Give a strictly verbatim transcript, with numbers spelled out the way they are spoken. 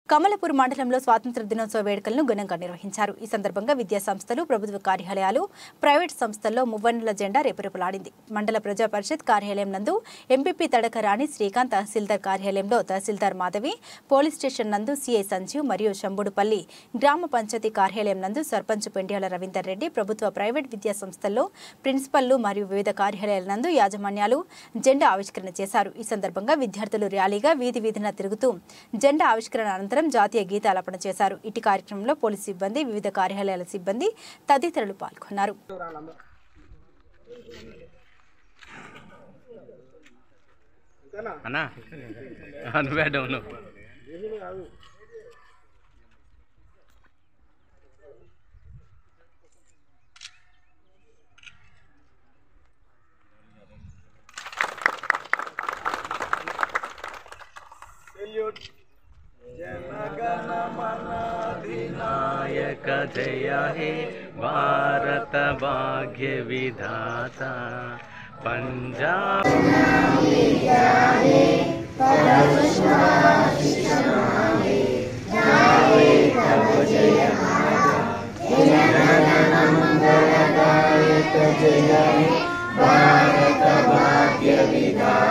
కమలపూర్ మండలంలో స్వాతంత్ర దినోత్సవ వేడుకలను ఘనంగా నిర్వహించారు. ఈ సందర్భంగా విద్యా సంస్థలు, ప్రభుత్వ కార్యాలయాలు, ప్రైవేట్ సంస్థల్లో మువ్వన్నెల జెండా రేపురేపులాడింది. మండల ప్రజా పరిషత్ కార్యాలయం నందు ఎంపీపీ తడక రాణి శ్రీకాంత్, తహసీల్దార్ కార్యాలయంలో తహసీల్దార్ మాధవి, పోలీస్ స్టేషన్ నందు సీఐ సంజీవ్ మరియు శంభుడుపల్లి గ్రామ పంచాయతీ కార్యాలయం నందు సర్పంచ్ పెండ్యాల రవీందర్ రెడ్డి, ప్రభుత్వ ప్రైవేట్ విద్యా సంస్థల్లో ప్రిన్సిపల్లు మరియు వివిధ కార్యాలయాల నందు యాజమాన్యాలు జెండా ఆవిష్కరణ చేశారు. ఈ సందర్భంగా విద్యార్థులు ర్యాలీగా వీధి వీధిన తిరుగుతూ జెండా ఆవిష్కరణ అనంతరం జాతీయ గీతాలాపన చేశారు. ఇటు కార్యక్రమంలో పోలీసు సిబ్బంది, వివిధ కార్యాలయాల సిబ్బంది తదితరులు పాల్గొన్నారు. जनगणमनाधिनायक जय हे भारत भाग्य विधाता पंजाब भारत भाग्य विधाता